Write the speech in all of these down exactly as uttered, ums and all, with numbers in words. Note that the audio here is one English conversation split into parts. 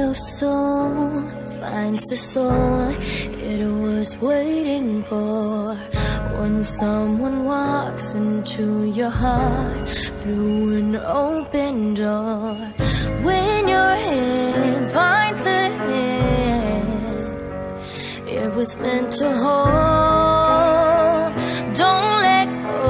your soul finds the soul it was waiting for, when someone walks into your heart through an open door, when your hand finds the hand it was meant to hold, don't let go.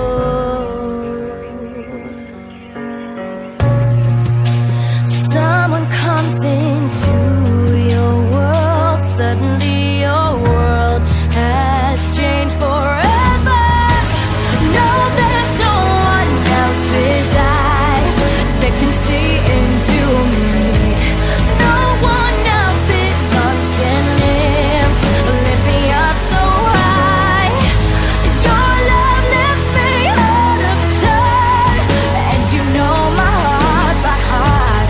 Someone comes into your world, suddenly your world has changed forever. No, there's no one else's eyes that can see into me. No one else's arms can lift, lift me up so high. Your love lifts me out of turn, and you know my heart by heart.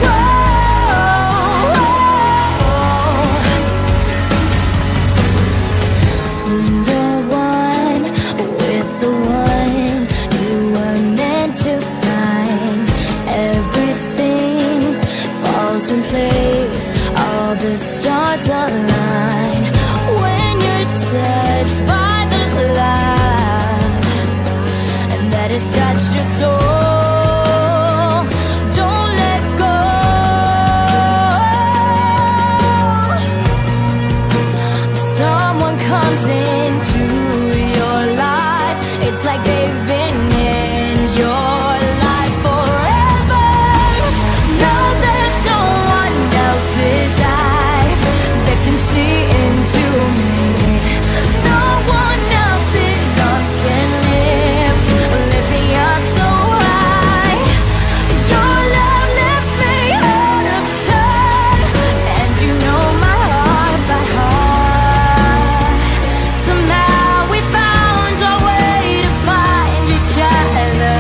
When you're one with the one you were meant to find, everything falls in place, all the stars align. When you're touched by the love and that has touched your soul, don't let go. Someone comes into your life, it's like they've been in your life forever. No, there's no one else's eyes that can see into me. No one else's arms can lift, lift me up so high. Your love lifts me out of turn, and you know my heart by heart. Somehow we found our way to find each other.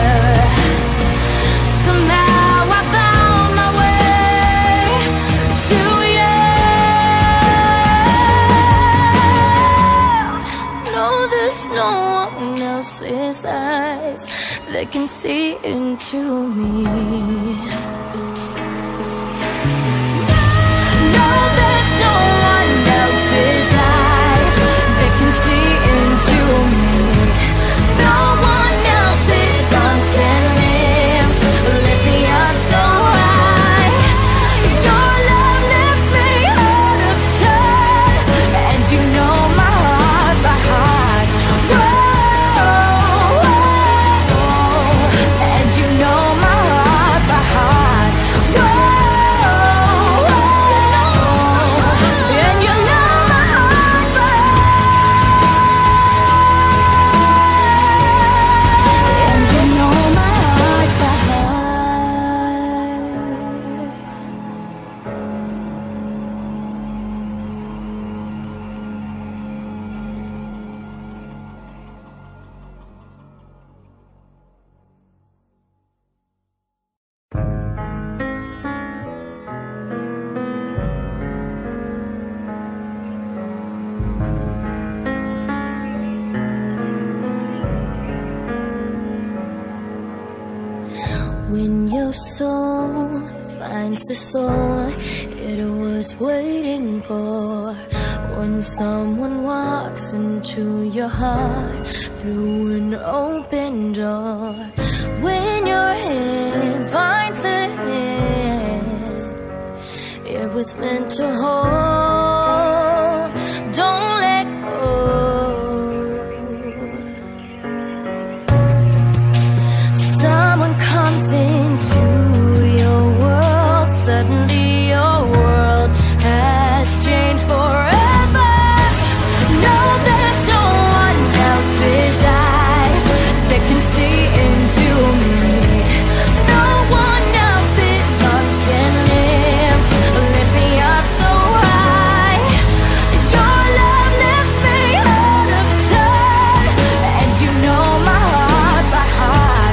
Somehow I found my way to you. No, there's no one else's eyes that can see into me. No, there's no one else's eyes that can see into me. No one else's arms can lift, lift me up so high. Your love lifts me out of turn, and you know my heart by heart. Whoa, and you know my heart by heart. Whoa, and you know my heart by heart. And you know my heart by When your soul finds the soul it was waiting for, when someone walks into your heart through an open door, when your hand finds the hand it was meant to hold, don't let go. Someone comes into your world, suddenly your world has changed forever. No, there's no one else's eyes that can see into me. No one else's arms can lift, lift me up so high. Your love lifts me out of turn, and you know my heart by heart.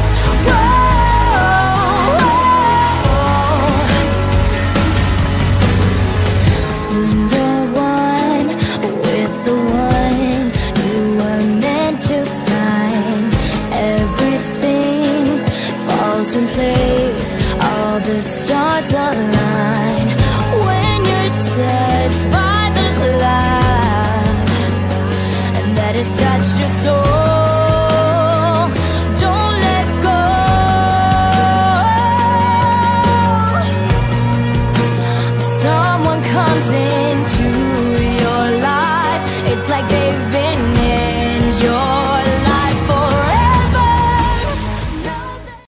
When you're one with the one you were meant to find, everything falls in place, all the stars align. that has touched your soul.